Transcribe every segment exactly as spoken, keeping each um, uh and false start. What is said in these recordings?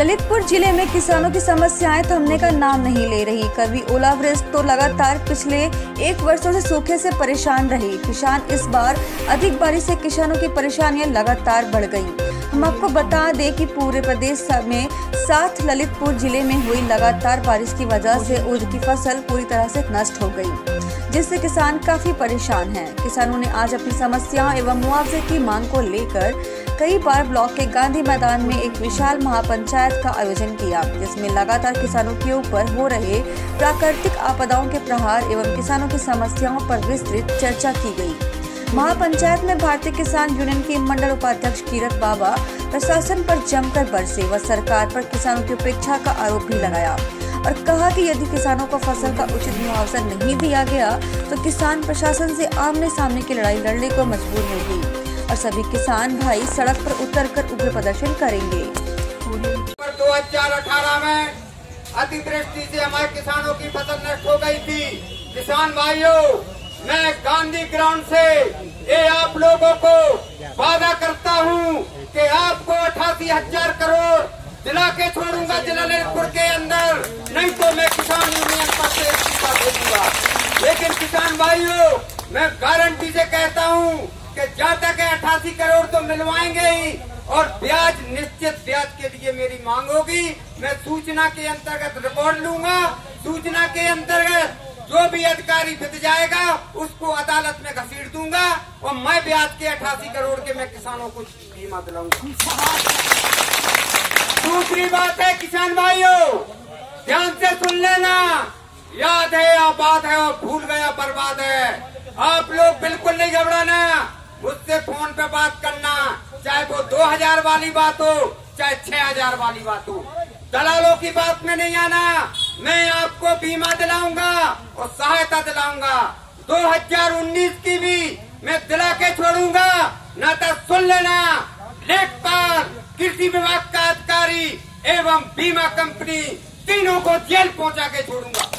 ललितपुर जिले में किसानों की समस्याएं थमने का नाम नहीं ले रही। कभी ओलावृष्टि तो लगातार पिछले एक वर्षों से सूखे से परेशान रहे किसान। इस बार अधिक बारिश से किसानों की परेशानियां लगातार बढ़ गई। हम आपको बता दें कि पूरे प्रदेश में साथ ललितपुर जिले में हुई लगातार बारिश की वजह से उर्द की फसल पूरी तरह से नष्ट हो गई, जिससे किसान काफी परेशान हैं। किसानों ने आज अपनी समस्याओं एवं मुआवजे की मांग को लेकर कई बार ब्लॉक के गांधी मैदान में एक विशाल महापंचायत का आयोजन किया, जिसमें लगातार किसानों के ऊपर हो रहे प्राकृतिक आपदाओं के प्रहार एवं किसानों की समस्याओं पर विस्तृत चर्चा की गई। महापंचायत में भारतीय किसान यूनियन के मंडल उपाध्यक्ष कीरत बाबा प्रशासन पर जमकर बरसे व सरकार पर किसानों की उपेक्षा का आरोप भी लगाया और कहा कि यदि किसानों को फसल का उचित मुआवजा नहीं दिया गया तो किसान प्रशासन से आमने सामने की लड़ाई लड़ने को मजबूर होगी और सभी किसान भाई सड़क पर उतरकर उग्र प्रदर्शन करेंगे। दो हजार अठारह में अतिवृष्टि से हमारे किसानों की फसल नष्ट हो गई थी। किसान भाइयों, मैं गांधी ग्राउंड से ये आप लोगों को वादा करता हूँ कि आपको अठासी हजार करोड़ दिला के छोड़ूंगा जिला ललितपुर के अंदर, नहीं तो मैं किसान यूनियन पर से इस्तीफा दे दूंगा। लेकिन किसान भाइयों, मैं गारंटी से कहता हूँ कि जहाँ तक है अठासी करोड़ तो मिलवाएंगे ही और ब्याज निश्चित ब्याज के लिए मेरी मांग होगी। मैं सूचना के अंतर्गत रिकॉर्ड लूंगा। सूचना के अंतर्गत जो भी अधिकारी फिट जाएगा उसको अदालत में घसीट दूंगा और मैं ब्याज के अठासी करोड़ के मैं किसानों को बीमा दिलाऊंगा। दूसरी बात है किसान भाइयों, ध्यान से सुन लेना, याद है आबाद है और भूल गया बर्बाद है। आप लोग बिल्कुल नहीं घबराना, मुझसे फोन पे बात करना, चाहे वो दो हजार वाली बात हो चाहे छह हजार वाली बात हो। दलालों की बात में नहीं आना। मैं आपको बीमा दिलाऊंगा और सहायता दिलाऊंगा। दो हजार उन्नीस की भी मैं दिला के छोड़ूंगा। न तो सुन लेना, लेखपाल, कृषि विभाग का अधिकारी एवं बीमा कंपनी तीनों को जेल पहुंचा के छोड़ूंगा।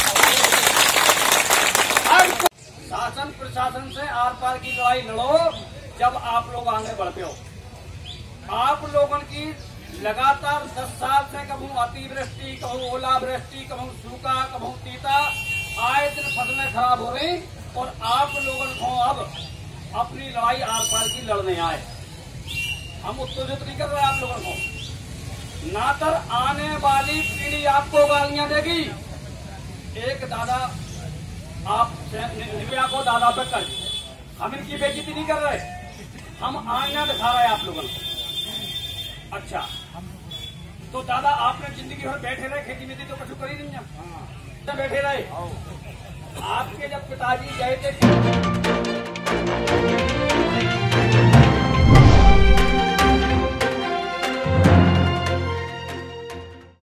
शासन प्रशासन से आर पार की लड़ाई लड़ो जब आप लोग आगे बढ़ते हो। आप लोगों की लगातार दस साल से कहूँ अतिवृष्टि, कहूँ ओलावृष्टि, कहूँ सूखा, कहूँ तीता, आए दिन फसलें खराब हो रही और आप लोगों को अब अपनी लड़ाई आर पार की लड़ने आए। हम उत्तेजित नहीं कर रहे आप लोगों को, ना तो आने वाली पीढ़ी आपको गालियां देगी। एक दादा आप निविया को दादा पे कर, हम इनकी बेइज्जती नहीं कर रहे, हम आईना दिखा रहे हैं आप लोगों को। अच्छा, तो दादा आपने जिंदगी भर बैठे रहे, खेती में तो कुछ कर ही नहीं है, बैठे रहे। आपके जब पिताजी गए थे